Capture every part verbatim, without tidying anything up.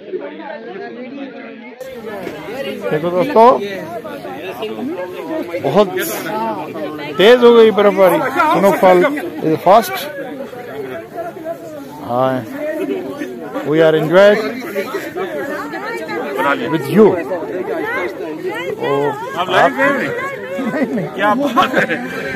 देखो दोस्तों, बहुत तेज हो गई बर्फबारी। Snowfall is fast. We are enjoyed with you. क्या बात है,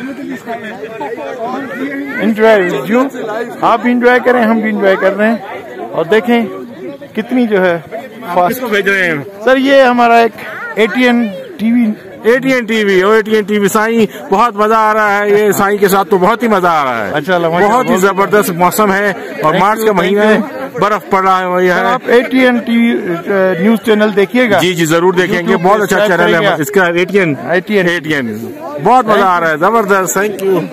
एंजॉय विद यू। आप भी एंजॉय करें, हम भी एंजॉय कर रहे हैं। और देखें कितनी जो है फास्ट भेज रहे हैं सर। ये हमारा एक एटीएन टीवी एटीएन टीवी और एटीएन टीवी साईं, बहुत मजा आ रहा है। ये साईं के साथ तो बहुत ही मजा आ रहा है। अच्छा, बहुत ही जबरदस्त मौसम है और मार्च का महीना है, बर्फ पड़ रहा है। वही है। आप एटीएन टीवी न्यूज चैनल देखिएगा। जी जी जरूर देखेंगे, बहुत अच्छा चैनल है इसका। एटीएन एटीएन एटीएन बहुत मजा आ रहा है, जबरदस्त। Thank you.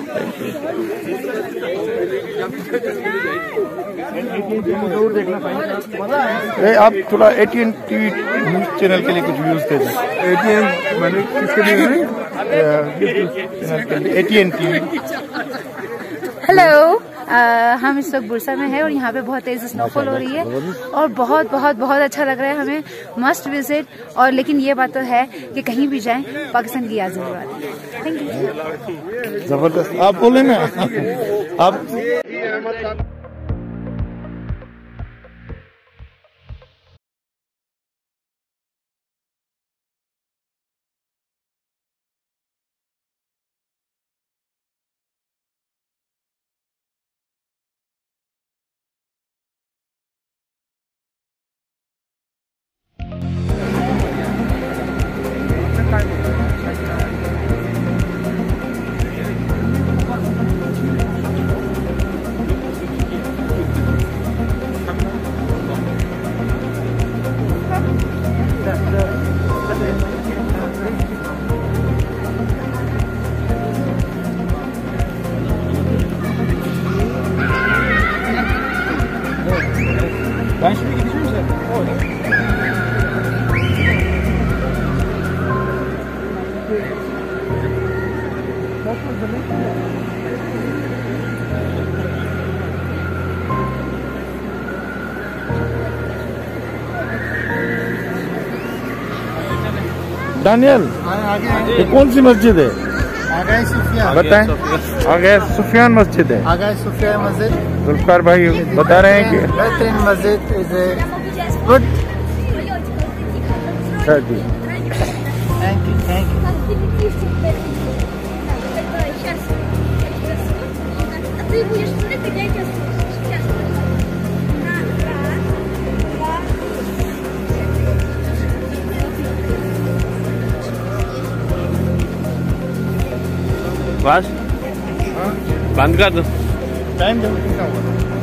जरूर देखना चाहिए। आप थोड़ा एटीएन टीवी न्यूज चैनल के लिए कुछ व्यूज दे दें। एटीएन मैंने किसके लिए? ATN TV. हेलो, हम इस वक्त बुरसा में हैं और यहाँ पे बहुत तेज स्नोफॉल हो रही है और बहुत बहुत बहुत अच्छा लग रहा है हमें। Must visit. और लेकिन ये बात तो है कि कहीं भी जाएं पाकिस्तान की याद जरूर आती है। Thank you. जबरदस्त। आप बोले ना आप Ben şimdi gideceğim zaten. Daniel, ये कौन सी मस्जिद है? आगे सुफियान। बताएं। आगे सुफियान मस्जिद है। आगे सुफियान मस्जिद। जुल्फकार भाई बता रहे हैं कि बेहतरीन मस्जिद is good. Thank you thank you thank you. बस बंद कर दो। टाइम